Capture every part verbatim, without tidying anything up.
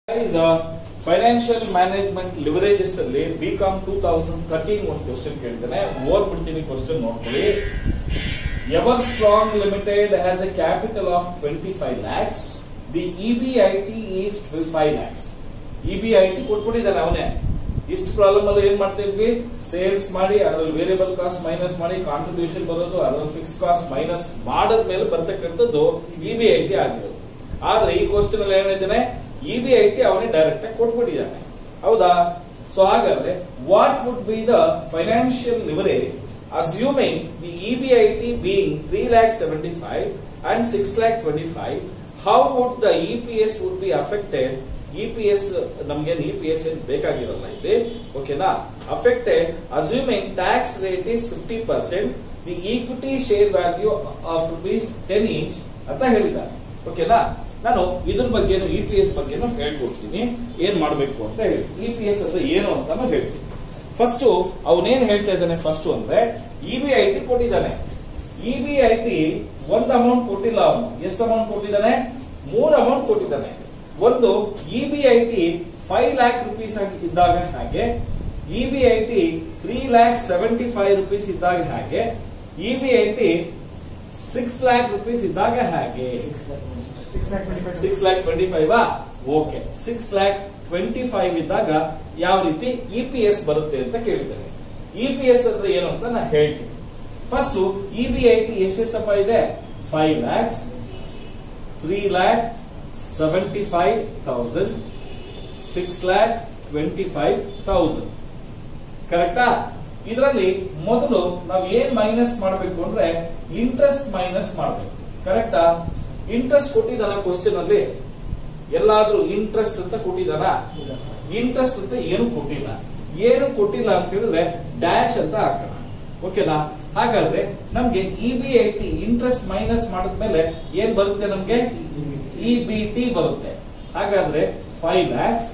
Guys, uh, financial management leverages ಅಲ್ಲಿ BCom two thousand thirteen ಒಂದು question ಕೇಳಿದ್ದೇನೆ. ಓದ್ಬಿಡ್ತೀನಿ ಕ್ವಶನ್ ನೋಡ್ಕೊಳ್ಳಿ. Ever strong limited has a capital of twenty five lakhs. The EBIT is five lakhs. EBIT ಕೊಟ್ಬಿಟ್ಟಿದ್ದಾನೆ ಅವನೇ. ಇಷ್ಟು problem ಅಲ್ಲಿ ಏನ್ ಮಾಡ್ತಾ ಇದ್ವಿ, ಸೇಲ್ಸ್ ಮಾಡಿ ಅದ್ರಲ್ಲಿ ವೇರಿಯಬಲ್ ಕಾಸ್ಟ್ ಮೈನಸ್ ಮಾಡಿ ಕಾಂಟ್ರಿಬ್ಯೂಷನ್ ಬರೋದು, ಅದ್ರಲ್ಲಿ ಫಿಕ್ಸ್ ಕಾಸ್ಟ್ ಮೈನಸ್ ಮಾಡದ್ಮೇಲೆ ಬರ್ತಕ್ಕಂಥದ್ದು ಇಬಿಐಟಿ ಆಗಿರೋದು. ಆದ್ರೆ ಈ ಕ್ವಶನ್ ಅಲ್ಲಿ ಏನಿದ್ದಾನೆ, ಇಬಿಐಟಿ ಅವನೇ ಡೈರೆಕ್ಟ್ ಆಗಿ ಕೊಟ್ಬಿಟ್ಟಿದ್ದಾನೆ. ಹೌದಾ? ಸೊ ಹಾಗಾದ್ರೆ what would be the financial leverage assuming the EBIT being three lakh seventy five and six lakh twenty five, how would the EPS would be affected? EPS ನಮ್ಗೆ ಇಪಿಎಸ್ ಏನ್ ಬೇಕಾಗಿರಲ್ಲ ಇಲ್ಲಿ, ಓಕೆನಾ? Affected assuming tax rate is fifty percent, the equity share value of rupees ten each ಅಂತ ಹೇಳಿದ್ದಾರೆ. ಓಕೆನಾ? ನಾನು ಇದ್ರ ಬಗ್ಗೆ ಇಪಿಎಸ್ ಬಗ್ಗೆ ಹೇಳ್ಕೊಡ್ತೀನಿ, ಏನ್ ಮಾಡಬೇಕು ಅಂತ ಹೇಳಿ. ಇಪಿಎಸ್ ಅಂದ್ರೆ ಏನು ಅಂತ ಹೇಳ್ತೀನಿ. ಫಸ್ಟ್ ಅವನೇನ್ ಹೇಳ್ತಾ ಇದ್ದಾನೆ ಫಸ್ಟ್ ಅಂದ್ರೆ, ಇಬಿಐಟಿ ಕೊಟ್ಟಿದ್ದಾನೆ. ಇಬಿಐಟಿ ಒಂದ್ ಅಮೌಂಟ್ ಕೊಟ್ಟಿಲ್ಲ, ಅವನು ಎಷ್ಟು ಅಮೌಂಟ್ ಕೊಟ್ಟಿದ್ದಾನೆ? ಮೂರ್ ಅಮೌಂಟ್ ಕೊಟ್ಟಿದ್ದಾನೆ. ಒಂದು ಇಬಿಐಟಿ ಫೈವ್ ಲ್ಯಾಕ್ ರುಪೀಸ್ ಇದ್ದಾಗ ಹಾಗೆ, EBIT three lakh seventy five rupees ಇದ್ದಾಗ ಹಾಗೆ, ಇಬಿಐಟಿ ಸಿಕ್ಸ್ ಲ್ಯಾಕ್ ರುಪೀಸ್ ಇದ್ದಾಗ ಹಾಗೆ. Six lakh twenty five okay, six lakh twenty five ಇದ್ದಾಗ ಯಾವ ರೀತಿ ಇಪಿಎಸ್ ಬರುತ್ತೆ ಅಂತ ಕೇಳಿದ್ದಾರೆ. ಇಪಿಎಸ್ ಅಂದ್ರೆ ಏನು ಅಂತ ನಾನು ಹೇಳ್ತೀನಿ. ಫಸ್ಟ್ ಇಬಿಐಟಿ ಎಷ್ಟೆಷ್ಟಪ್ಪ ಇದೆ? Five lakhs, three lakh seventy five thousand, six lakh twenty five thousand. ಕರೆಕ್ಟಾ? ಇದರಲ್ಲಿ ಮೊದಲು ನಾವು ಏನ್ ಮೈನಸ್ ಮಾಡಬೇಕು ಅಂದ್ರೆ ಇಂಟ್ರೆಸ್ಟ್ ಮೈನಸ್ ಮಾಡಬೇಕು. ಕರೆಕ್ಟಾ? ಇಂಟ್ರೆಸ್ಟ್ ಕೊಟ್ಟಿದ್ದಾನ ಕ್ವಶನ್ ಅಲ್ಲಿ? ಎಲ್ಲಾದ್ರೂ ಇಂಟ್ರೆಸ್ಟ್ ಅಂತ ಕೊಟ್ಟಿದ್ದಾನ? ಇಂಟ್ರೆಸ್ಟ್ ಅಂತ ಏನು ಕೊಟ್ಟಿಲ್ಲ. ಏನು ಕೊಟ್ಟಿಲ್ಲ ಅಂತ ಹೇಳಿದ್ರೆ ಡ್ಯಾಶ್ ಅಂತ ಹಾಕೋಣ. ಓಕೆನಾ? ಹಾಗಾದ್ರೆ ನಮ್ಗೆ ಇಬಿಐಟಿ ಇಂಟ್ರೆಸ್ಟ್ ಮೈನಸ್ ಮಾಡಿದ್ಮೇಲೆ ಏನ್ ಬರುತ್ತೆ? ನಮ್ಗೆ ಇಬಿಟಿ ಬರುತ್ತೆ. ಹಾಗಾದ್ರೆ five lakhs,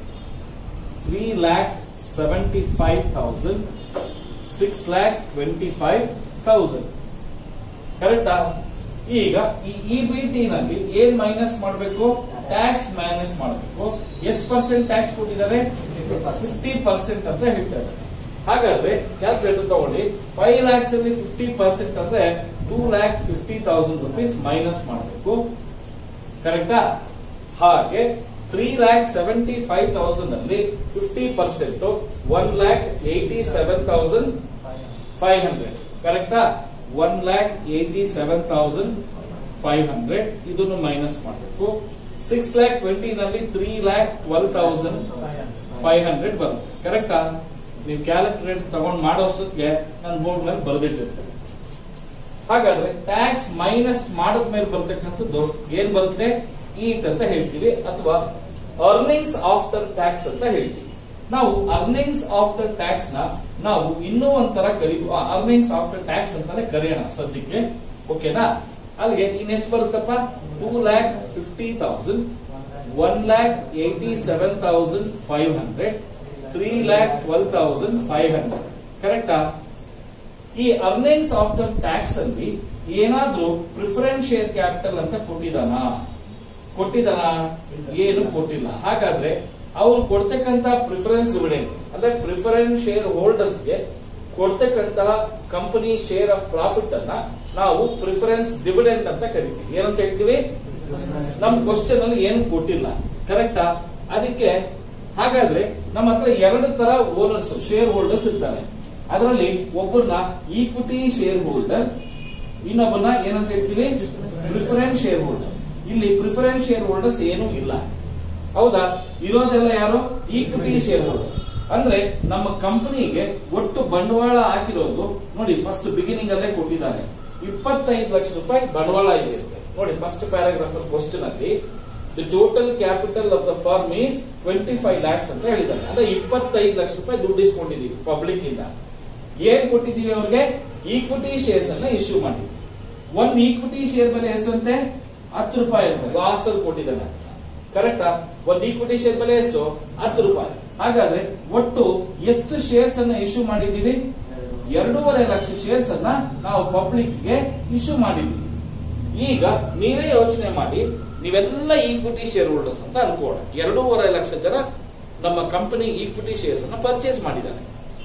three lakh seventy five thousand, six lakh twenty five thousand. ಕರೆಕ್ಟಾ? ಈಗ ಈ ಇಬಿಟಿ ನಲ್ಲಿ ಏನ್ ಮೈನಸ್ ಮಾಡಬೇಕು? ಟ್ಯಾಕ್ಸ್ ಮೈನಸ್ ಮಾಡಬೇಕು. ಎಷ್ಟು ಪರ್ಸೆಂಟ್ ಟ್ಯಾಕ್ಸ್ ಕೊಟ್ಟಿದ್ದಾರೆ? ಫಿಫ್ಟಿ ಪರ್ಸೆಂಟ್ ಅಂತ ಹೇಳ್ತಾರೆ. ಹಾಗಾದ್ರೆ ಕ್ಯಾಲ್ಕುಲೇಟರ್ ತಗೊಂಡು ಫೈವ್ ಲ್ಯಾಕ್ಸ್ ಅಲ್ಲಿ ಫಿಫ್ಟಿ ಪರ್ಸೆಂಟ್ ಅಂದ್ರೆ two lakh fifty thousand rupees minus ಮಾಡಬೇಕು. ಕರೆಕ್ಟಾ? ಹಾಗೆ three lakh seventy five thousand ಅಲ್ಲಿ fifty percent one lakh eighty seven thousand five hundred. ಕರೆಕ್ಟಾ? One lakh eighty seven thousand five hundred ಇದನ್ನು ಮೈನಸ್ ಮಾಡಬೇಕು. ಸಿಕ್ಸ್ ಲ್ಯಾಕ್ ಟ್ವೆಂಟಿ ನಲ್ಲಿ three lakh twelve thousand five hundred ಬರುತ್ತೆ. ಕರೆಕ್ಟಾ? ನೀವು ಕ್ಯಾಲ್ಕುಲೇಟರ್ ತಗೊಂಡು ಮಾಡೋಷ್ಟೊತ್ತಿಗೆ ನಾನು ಬೋರ್ಡ್ ಮೇಲೆ ಬರೆದಿಟ್ಟಿರ್ತೇನೆ. ಹಾಗಾದ್ರೆ ಟ್ಯಾಕ್ಸ್ ಮೈನಸ್ ಮಾಡಿದ್ಮೇಲೆ ಬರ್ತಕ್ಕಂಥದ್ದು ಏನ್ ಬರುತ್ತೆ? ಈಟ್ ಅಂತ ಹೇಳ್ತೀವಿ, ಅಥವಾ ಅರ್ನಿಂಗ್ಸ್ ಆಫ್ಟರ್ ಟ್ಯಾಕ್ಸ್ ಅಂತ ಹೇಳ್ತೀವಿ. ನಾವು ಅರ್ನಿಂಗ್ಸ್ ಆಫ್ಟರ್ ಟ್ಯಾಕ್ಸ್ ನ ನಾವು ಇನ್ನೂ ಒಂಥರ ಕರಿ ಅರ್ನಿಂಗ್ಸ್ ಆಫ್ಟರ್ ಟ್ಯಾಕ್ಸ್ ಅಂತಾನೆ ಕರೆಯೋಣ ಸದ್ಯಕ್ಕೆ. ಓಕೆನಾ? ಅಲ್ಲಿಗೆ ಇನ್ನೆಷ್ಟು ಬರುತ್ತಪ್ಪ? Two lakh fifty thousand, one lakh eighty seven thousand five hundred, three lakh twelve thousand five hundred. ಕರೆಕ್ಟಾ? ಈ ಅರ್ನಿಂಗ್ಸ್ ಆಫ್ಟರ್ ಟ್ಯಾಕ್ಸ್ ಅಲ್ಲಿ ಏನಾದ್ರೂ ಪ್ರಿಫರೆನ್ಸ್ ಶೇರ್ ಕ್ಯಾಪಿಟಲ್ ಅಂತ ಕೊಟ್ಟಿದಾನ? ಕೊಟ್ಟಿದಾನ? ಏನು ಕೊಟ್ಟಿಲ್ಲ. ಹಾಗಾದ್ರೆ ಅವ್ರು ಕೊಡ್ತಕ್ಕಂತ ಪ್ರಿಫರೆನ್ಸ್ ಡಿವಿಡೆಂಡ್ ಅಂದ್ರೆ ಪ್ರಿಫರೆನ್ಸ್ ಶೇರ್ ಹೋಲ್ಡರ್ಸ್ ಗೆ ಕೊಡ್ತಕ್ಕಂತಹ ಕಂಪನಿ ಶೇರ್ ಆಫ್ ಪ್ರಾಫಿಟ್ ಅನ್ನ ನಾವು ಪ್ರಿಫರೆನ್ಸ್ ಡಿವಿಡೆಂಡ್ ಅಂತ ಕರಿತೀವಿ. ಏನಂತ ಹೇಳ್ತೀವಿ? ನಮ್ ಕ್ವಶನ್ ಅಲ್ಲಿ ಏನು ಕೊಟ್ಟಿಲ್ಲ. ಕರೆಕ್ಟಾ? ಅದಕ್ಕೆ ಹಾಗಾದ್ರೆ ನಮ್ಮ ಹತ್ರ ಎರಡು ತರ ಓನರ್ಸ್ ಶೇರ್ ಹೋಲ್ಡರ್ಸ್ ಇರ್ತಾರೆ. ಅದರಲ್ಲಿ ಒಬ್ಬರನ್ನ ಈಕ್ವಿಟಿ ಶೇರ್ ಹೋಲ್ಡರ್, ಇನ್ನೊಬ್ಬರನ್ನ ಏನಂತ ಹೇಳ್ತೀವಿ? Preference shareholder. ಇಲ್ಲಿ ಪ್ರಿಫರೆನ್ಸ್ ಶೇರ್ ಹೋಲ್ಡರ್ಸ್ ಏನೂ ಇಲ್ಲ. ಹೌದಾ? ಇರೋದೆಲ್ಲ ಯಾರು? Equity shareholders. ಅಂದ್ರೆ ನಮ್ಮ ಕಂಪನಿಗೆ ಒಟ್ಟು ಬಂಡವಾಳ ಹಾಕಿರೋದು ನೋಡಿ, ಫಸ್ಟ್ ಬಿಗಿನಿಂಗ್ ಅಲ್ಲೇ ಕೊಟ್ಟಿದ್ದಾರೆ ಇಪ್ಪತ್ತೈದು ಲಕ್ಷ ರೂಪಾಯಿ ಬಂಡವಾಳ ಇದೆ. ನೋಡಿ ಫಸ್ಟ್ ಪ್ಯಾರಾಗ್ರಾಫ್ ಕ್ವಶನ್ ಅಲ್ಲಿ the total capital of the firm is twenty five lakhs ಅಂತ ಹೇಳಿದ್ದಾರೆ. ಅಂದ್ರೆ ಇಪ್ಪತ್ತೈದು ಲಕ್ಷ ರೂಪಾಯಿ ದುಡ್ಡು ಇಸ್ಕೊಂಡಿದೀವಿ ಪಬ್ಲಿಕ್ ಇಂದ. ಏನ್ ಕೊಟ್ಟಿದೀವಿ ಅವ್ರಿಗೆ? ಈಕ್ವಿಟಿ ಶೇರ್ಸ್ ಅನ್ನ ಇಶ್ಯೂ ಮಾಡಿದ್ವಿ. ಒಂದು ಈಕ್ವಿಟಿ ಶೇರ್ ಬೆಲೆ ಎಷ್ಟಂತೆ? ಹತ್ತು ರೂಪಾಯಿ ಇರುತ್ತೆ. ಲಾಸ್ಟ್ ಅಲ್ಲಿ ಕೊಟ್ಟಿದ್ದಾನೆ. ಕರೆಕ್ಟಾ? ಒಂದು ಈಕ್ವಿಟಿ ಶೇರ್ ಬೆಲೆ ಎಷ್ಟು? ಹತ್ತು ರೂಪಾಯಿ. ಹಾಗಾದ್ರೆ ಒಟ್ಟು ಎಷ್ಟು ಶೇರ್ಸ್ ಅನ್ನ ಇಶ್ಯೂ ಮಾಡಿದೀವಿ? ಎರಡೂವರೆ ಲಕ್ಷ ಶೇರ್ಸ್ ಅನ್ನ ನಾವು ಪಬ್ಲಿಕ್ ಗೆ ಇಶ್ಯೂ ಮಾಡಿದ್ವಿ. ಈಗ ನೀವೇ ಯೋಚನೆ ಮಾಡಿ, ನೀವೆಲ್ಲ ಈಕ್ವಿಟಿ ಶೇರ್ ಹೋಲ್ಡರ್ಸ್ ಅಂತ ಅನ್ಕೋಣ. ಎರಡೂವರೆ ಲಕ್ಷ ಜನ ನಮ್ಮ ಕಂಪನಿ ಈಕ್ವಿಟಿ ಶೇರ್ಸ್ ಅನ್ನ ಪರ್ಚೇಸ್ ಮಾಡಿದ್ದಾರೆ.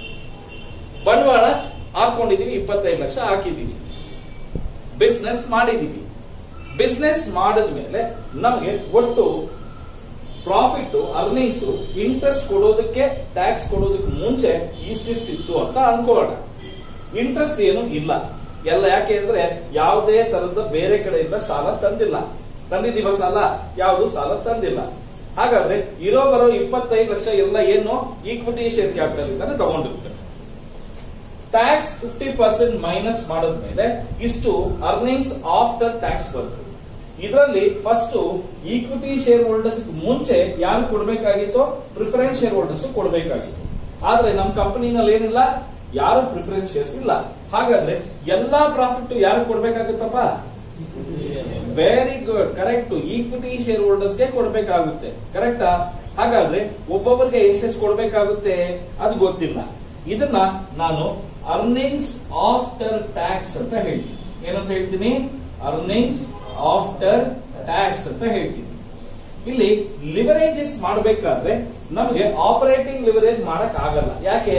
ಬಂಡವಾಳ ಹಾಕೊಂಡಿದೀವಿ, ಇಪ್ಪತ್ತೈದು ಲಕ್ಷ ಹಾಕಿದೀವಿ, ಬಿಸ್ನೆಸ್ ಮಾಡಿದೀವಿ. ಬಿಸ್ನೆಸ್ ಮಾಡಿದ್ಮೇಲೆ ನಮಗೆ ಒಟ್ಟು ಪ್ರಾಫಿಟ್, ಅರ್ನಿಂಗ್ಸ್, ಇಂಟ್ರೆಸ್ಟ್ ಕೊಡೋದಕ್ಕೆ, ಟ್ಯಾಕ್ಸ್ ಕೊಡೋದಕ್ಕೆ ಮುಂಚೆ ಇಷ್ಟಿಷ್ಟಿತ್ತು ಅಂತ ಅನ್ಕೊಳ್ಳೋಣ. ಇಂಟ್ರೆಸ್ಟ್ ಏನು ಇಲ್ಲ ಎಲ್ಲ. ಯಾಕೆ ಅಂದ್ರೆ ಯಾವುದೇ ತರದ ಬೇರೆ ಕಡೆಯಿಂದ ಸಾಲ ತಂದಿಲ್ಲ. ತಂದಿದ್ದೀವ ಸಾಲ? ಯಾವುದು ಸಾಲ ತಂದಿಲ್ಲ. ಹಾಗಾದ್ರೆ ಇರೋ ಬರೋ ಇಪ್ಪತ್ತೈದು ಲಕ್ಷ ಎಲ್ಲ ಏನು ಈಕ್ವಿಟಿ ಶೇರ್ ಕ್ಯಾಪಿಟಲ್ ಇಂದಾನೆ ತಗೊಂಡಿರ್ತಾರೆ. ಟ್ಯಾಕ್ಸ್ ಫಿಫ್ಟಿ ಪರ್ಸೆಂಟ್ ಮೈನಸ್ ಮಾಡಿದ್ಮೇಲೆ ಇಷ್ಟು ಅರ್ನಿಂಗ್ಸ್ ಆಫ್ಟರ್ ಟ್ಯಾಕ್ಸ್ ಬರ್ತದೆ. ಇದರಲ್ಲಿ ಫಸ್ಟ್ ಈಕ್ವಿಟಿ ಶೇರ್ ಹೋಲ್ಡರ್ಸ್ ಮುಂಚೆ ಯಾರು ಕೊಡಬೇಕಾಗಿತ್ತು? ಪ್ರಿಫರೆನ್ಸ್ ಶೇರ್ ಹೋಲ್ಡರ್ಸ್ ಕೊಡಬೇಕಾಗಿತ್ತು. ಆದ್ರೆ ನಮ್ಮ ಕಂಪನಿನಲ್ಲಿ ಏನಿಲ್ಲ, ಯಾರು ಪ್ರಿಫರೆನ್ಸ್ ಶೇರ್ಸ್ ಇಲ್ಲ. ಹಾಗಾದ್ರೆ ಎಲ್ಲಾ ಪ್ರಾಫಿಟ್ ಯಾರು ಕೊಡ್ಬೇಕಾಗುತ್ತಪ್ಪ? Very good, correct. Equity share ಹೋಲ್ಡರ್ಸ್ಗೆ ಕೊಡಬೇಕಾಗುತ್ತೆ. ಕರೆಕ್ಟಾ? ಹಾಗಾದ್ರೆ ಒಬ್ಬೊಬ್ಬರಿಗೆ ಎಷ್ಟೆಷ್ಟು ಕೊಡಬೇಕಾಗುತ್ತೆ ಅದು ಗೊತ್ತಿಲ್ಲ. ಇದನ್ನ ನಾನು ಅರ್ನಿಂಗ್ಸ್ ಆಫ್ಟರ್ ಟ್ಯಾಕ್ಸ್ ಅಂತ ಹೇಳ್ತೀನಿ. ಏನಂತ ಹೇಳ್ತೀನಿ? ಅರ್ನಿಂಗ್ಸ್ ಆಫ್ಟರ್ ಟ್ಯಾಕ್ಸ್ ಅಂತ ಹೇಳ್ತೀನಿ. ಇಲ್ಲಿ ಲಿವರೇಜಸ್ ಮಾಡಬೇಕಾದ್ರೆ ನಮಗೆ ಆಪರೇಟಿಂಗ್ ಲಿವರೇಜ್ ಮಾಡಕ್ ಆಗಲ್ಲ. ಯಾಕೆ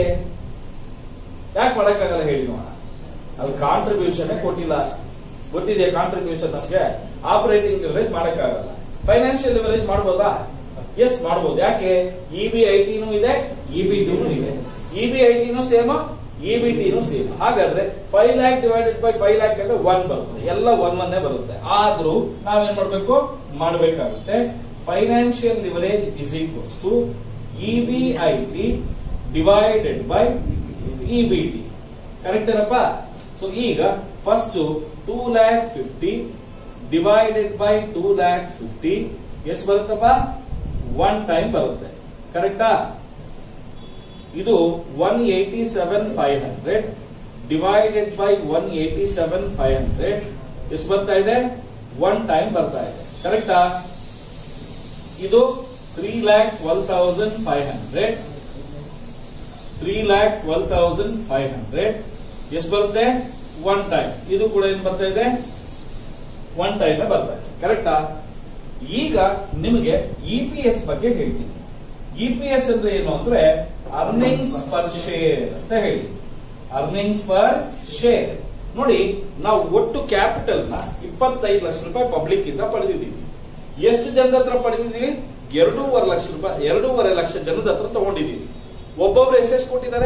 ಯಾಕೆ ಮಾಡಕ್ಕಾಗಲ್ಲ ಹೇಳಿ ನೋಡೋಣ. ಅದು ಕಾಂಟ್ರಿಬ್ಯೂಷನ್ ಕೊಟ್ಟಿಲ್ಲ. ಗೊತ್ತಿದೆ ಕಾಂಟ್ರಿಬ್ಯೂಷನ್ ನಮಗೆ. ಆಪರೇಟಿಂಗ್ ಲಿವರೇಜ್ ಮಾಡಕ್ಕಾಗಲ್ಲ. ಫೈನಾನ್ಷಿಯಲ್ ಲಿವರೇಜ್ ಮಾಡಬಹುದಾ? ಎಸ್ ಮಾಡಬಹುದು. ಯಾಕೆ? ಇಬಿ ಐಟಿನೂ ಇದೆ, ಇಬಿಟಿನೂ ಇದೆ. ಇಬಿ ಐಟಿನೂ ಸೇಮ್, ಇಬಿಟಿನೂ ಸೇಮ್. ಹಾಗಾದ್ರೆ five lakh divided by five lakh ಅಂದ್ರೆ ಒನ್ ಬರುತ್ತೆ. ಎಲ್ಲ ಒನ್ ಒನ್ನೇ ಬರುತ್ತೆ. ಆದ್ರೂ ನಾವೇನ್ ಮಾಡ್ಬೇಕು? ಮಾಡಬೇಕಾಗುತ್ತೆ. Financial leverage is equals to EBIT divided by EBT. Correct ಏನಪ್ಪ? ಸೊ ಈಗ first two lakh fifty divided by two lakh fifty ಎಷ್ಟು ಬರುತ್ತಪ್ಪ? ಒನ್ ಟೈಮ್ ಬರುತ್ತೆ. ಕರೆಕ್ಟಾ? ಇದು one eighty seven five hundred divided by one eighty seven five hundred ಎಷ್ಟು ಬರ್ತಾ ಇದೆ? ಒನ್ ಟೈಮ್ ಬರ್ತಾ ಇದೆ. ಕರೆಕ್ಟಾ? ಇದು three lakh twelve thousand five hundred three lakh twelve thousand five hundred ಎಷ್ಟು ಬರುತ್ತೆ? One time. ಇದು ಕೂಡ ಏನ್ ಬರ್ತಾ ಇದೆ? ಒನ್ ಟೈಮ್ ಬರ್ತಾ ಇದೆ. ಕರೆಕ್ಟಾ? ಈಗ ನಿಮಗೆ ಇಪಿಎಸ್ ಬಗ್ಗೆ ಹೇಳ್ತೀನಿ. ಇಪಿಎಸ್ ಅಂದ್ರೆ ಏನು ಅಂದ್ರೆ ಅರ್ನಿಂಗ್ಸ್ ಪರ್ ಶೇರ್ ಅಂತ ಹೇಳಿ. Earnings per share. ನೋಡಿ, ನಾವು ಒಟ್ಟು ಕ್ಯಾಪಿಟಲ್ ನ ಇಪ್ಪತ್ತೈದು ಲಕ್ಷ ರೂಪಾಯಿ ಪಬ್ಲಿಕ್ ಇಂದ ಪಡೆದಿದ್ದೀವಿ. ಎಷ್ಟು ಜನದ ಹತ್ರ ಪಡೆದಿದ್ದೀವಿ? ಎರಡೂವರೆ ಲಕ್ಷ ರೂಪಾಯಿ ಎರಡೂವರೆ ಲಕ್ಷ ಜನದ ಹತ್ರ ತಗೊಂಡಿದ್ದೀವಿ. ಒಬ್ಬೊಬ್ರು ಎಷ್ಟೆಷ್ಟು ಕೊಟ್ಟಿದ್ದಾರೆ?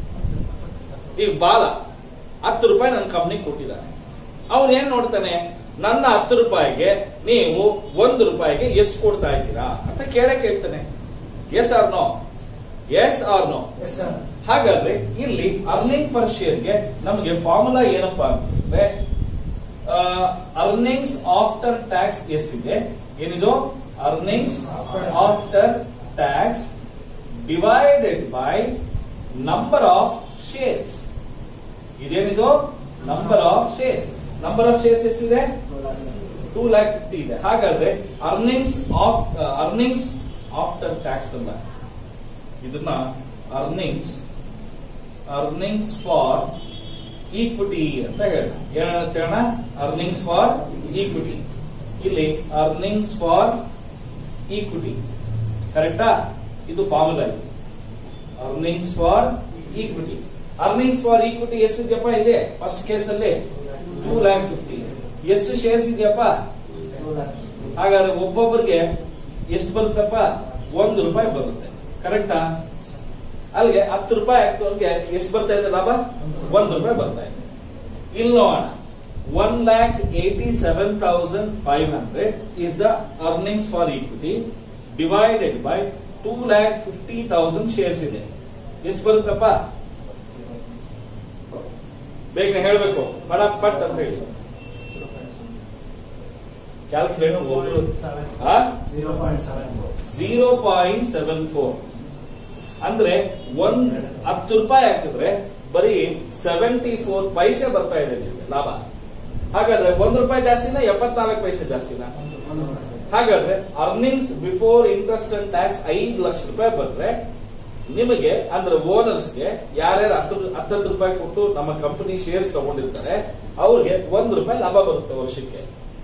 ಈಗ ಬಾಲ ಹತ್ತು ರೂಪಾಯಿ ನನ್ನ ಕಂಪ್ನಿಗೆ ಕೊಟ್ಟಿದ್ದಾನೆ. ಅವನು ಏನ್ ನೋಡ್ತಾನೆ? ನನ್ನ ಹತ್ತು ರೂಪಾಯಿಗೆ ನೀವು ಒಂದು ರೂಪಾಯಿಗೆ ಎಷ್ಟು ಕೊಡ್ತಾ ಇದ್ದೀರಾ ಅಂತ ಕೇಳೇ ಕೇಳ್ತಾನೆ. Yes or no? Yes or no? ಹಾಗಾದ್ರೆ ಇಲ್ಲಿ ಅರ್ನಿಂಗ್ ಪರ್ ಶೇರ್ಗೆ ನಮಗೆ ಫಾರ್ಮುಲಾ ಏನಪ್ಪಾ ಅಂತಂದ್ರೆ ಅರ್ನಿಂಗ್ಸ್ ಆಫ್ಟರ್ ಟ್ಯಾಕ್ಸ್ ಎಷ್ಟಿದೆ? ಏನಿದು? Earnings after tax divided by number of shares. ಇದೇನಿದು? Number of shares. Number of shares ಎಷ್ಟಿದೆ? ಟೂ ಲ್ಯಾಕ್ ಫಿಫ್ಟಿ ಇದೆ. ಹಾಗಾದ್ರೆ earnings of earnings after tax ಅಲ್ಲ, ಇದನ್ನ ಅರ್ನಿಂಗ್ಸ್ ಅರ್ನಿಂಗ್ಸ್ ಫಾರ್ ಈಕ್ವಿಟಿ ಅಂತ ಹೇಳೋಣ. ಏನಂತ ಹೇಳೋಣ? Earnings for equity. ಇಲ್ಲಿ ಅರ್ನಿಂಗ್ಸ್ ಫಾರ್ ಈಕ್ವಿಟಿ. ಕರೆಕ್ಟಾ? ಇದು ಫಾರ್ಮುಲಾ. ಇದೆ earnings for equity. Earnings for equity ಎಷ್ಟಿದೆಯಪ್ಪ? ಇದೆ ಫಸ್ಟ್ ಕೇಸ್ ಅಲ್ಲಿ ಟೂ ಲ್ಯಾಕ್ ಫಿಫ್ಟಿ. ಎಷ್ಟು ಶೇರ್ಸ್ ಇದೆಯಪ್ಪ? ಹಾಗಾದ್ರೆ ಒಬ್ಬೊಬ್ಬರಿಗೆ ಎಷ್ಟು ಬರುತ್ತಪ್ಪ? ಒಂದು ರೂಪಾಯಿ ಬರುತ್ತೆ. ಕರೆಕ್ಟಾ? ಅಲ್ಲಿಗೆ ಹತ್ತು ರೂಪಾಯಿ ಆಗ್ತವ್ರಿಗೆ ಎಷ್ಟು ಬರ್ತಾ ಇದೆ ಲಾಭ? ಒಂದು ರೂಪಾಯಿ ಬರ್ತಾ ಇದೆ. ಇಲ್ಲಿ ನೋಡೋಣ. One lakh eighty seven thousand five hundred is the earnings for equity divided by two lakh fifty thousand shares ಇದೆ. ಎಷ್ಟು ಬರುತ್ತಪ್ಪ? ಬೇಗ ಹೇಳಬೇಕು, ಪಟ ಪಟ್ ಅಂತ ಹೇಳಿ. ಕ್ಯಾಲ್ಕುಲೇಟರ್ ಒಬ್ರು ಜೀರೋ ಪಾಯಿಂಟ್ ಸೆವೆನ್ ಫೋರ್ ಅಂದ್ರೆ ಒಂದ್ ಹತ್ತು ರೂಪಾಯಿ ಹಾಕಿದ್ರೆ ಬರೀ ಸೆವೆಂಟಿ ಫೋರ್ ಪೈಸೆ ಬರ್ತಾ ಇದೆ ಲಾಭ. ಹಾಗಾದ್ರೆ ಒಂದ್ ರೂಪಾಯಿ ಜಾಸ್ತಿನ ಎಪ್ಪತ್ನಾಲ್ಕು ಪೈಸೆ ಜಾಸ್ತಿನ? ಹಾಗಾದ್ರೆ earnings before interest and tax ಐದು ಲಕ್ಷ ರೂಪಾಯಿ ಬಂದ್ರೆ ನಿಮಗೆ ಅಂದ್ರೆ ಓನರ್ಸ್ಗೆ ಯಾರ್ಯಾರು ಹತ್ತು ಹತ್ತತ್ತು ರೂಪಾಯಿ ಕೊಟ್ಟು ನಮ್ಮ ಕಂಪನಿ ಶೇರ್ಸ್ ತಗೊಂಡಿರ್ತಾರೆ ಅವ್ರಿಗೆ ಒಂದ್ ರೂಪಾಯಿ ಲಾಭ ಬರುತ್ತೆ ವರ್ಷಕ್ಕೆ.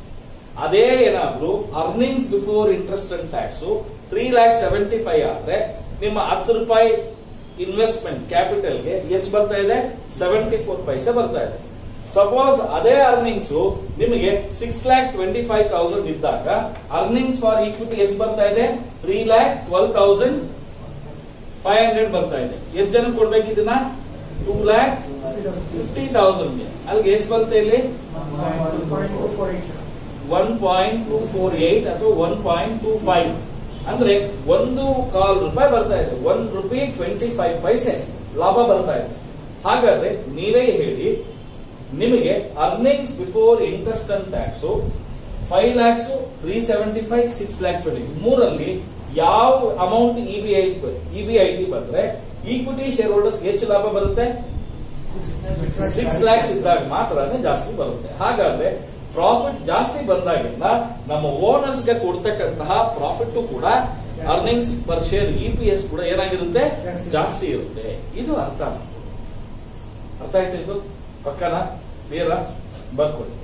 ಅದೇ ಏನಾದ್ರು earnings before interest and tax three lakh seventy five ಆದ್ರೆ ನಿಮ್ಮ ಹತ್ತು ರೂಪಾಯಿ ಇನ್ವೆಸ್ಟ್ಮೆಂಟ್ ಕ್ಯಾಪಿಟಲ್ಗೆ ಎಷ್ಟು ಬರ್ತಾ ಇದೆ? ಸೆವೆಂಟಿ ಫೋರ್ ಪೈಸೆ ಬರ್ತಾ ಇದೆ. ಸಪೋಸ್ ಅದೇ ಅರ್ನಿಂಗ್ಸ್ ನಿಮಗೆ six lakh twenty five thousand ಇದ್ದಾಗ ಅರ್ನಿಂಗ್ಸ್ ಫಾರ್ ಈಕ್ವಿಟಿ ಎಷ್ಟು ಬರ್ತಾ ಇದೆ? Three lakh twelve thousand five hundred ಬರ್ತಾ ಇದೆ. ಎಷ್ಟು ಜನ ಕೊಡ್ಬೇಕು ಇದನ್ನ? ಟೂ ಲ್ಯಾಕ್ ಫಿಫ್ಟಿ ತೌಸಂಡ್ಗೆ. ಅಲ್ಲಿಗೆ ಎಷ್ಟು ಬರುತ್ತೆ ಇಲ್ಲಿ? One point two four eight ಅಥವಾ ಒನ್ ಪಾಯಿಂಟ್ ಟೂ ಫೈವ್ ಅಂದ್ರೆ ಒಂದು ಕಾಲ್ ರೂಪಾಯಿ ಬರ್ತಾ ಇದೆ. ಒನ್ ರುಪಿ ಟ್ವೆಂಟಿ ಫೈವ್ ಪೈಸೆ ಲಾಭ ಬರ್ತಾ ಇದೆ. ಹಾಗಾದ್ರೆ ನೀವೇ ಹೇಳಿ, ನಿಮಗೆ earnings before interest and tax five lakhs three seventy five six lakh twenty ಮೂರಲ್ಲಿ ಯಾವ ಅಮೌಂಟ್ ಇಬಿಐ ಇಬಿಐಟಿ ಬಂದ್ರೆ ಈಕ್ವಿಟಿ ಶೇರ್ ಹೋಲ್ಡರ್ಸ್ ಹೆಚ್ಚು ಲಾಭ ಬರುತ್ತೆ? ಸಿಕ್ಸ್ ಲ್ಯಾಕ್ಸ್ ಇದ್ದಾಗ ಮಾತ್ರನೇ ಜಾಸ್ತಿ ಬರುತ್ತೆ. ಹಾಗಾದ್ರೆ ಪ್ರಾಫಿಟ್ ಜಾಸ್ತಿ ಬಂದಾಗಿಂದ ನಮ್ಮ ಓನರ್ಸ್ ಗೆ ಕೊಡ್ತಕ್ಕಂತಹ ಪ್ರಾಫಿಟ್ ಕೂಡ ಅರ್ನಿಂಗ್ಸ್ ಪರ್ ಶೇರ್ ಇಪಿಎಸ್ ಕೂಡ ಏನಾಗಿರುತ್ತೆ? ಜಾಸ್ತಿ ಇರುತ್ತೆ. ಇದು ಅರ್ಥ ಅರ್ಥ ಆಯ್ತು. ಇದು ಪಕ್ಕನ ಕ್ಲಿಯರ್ ಬರ್ಕೊಳ್ಳಿ.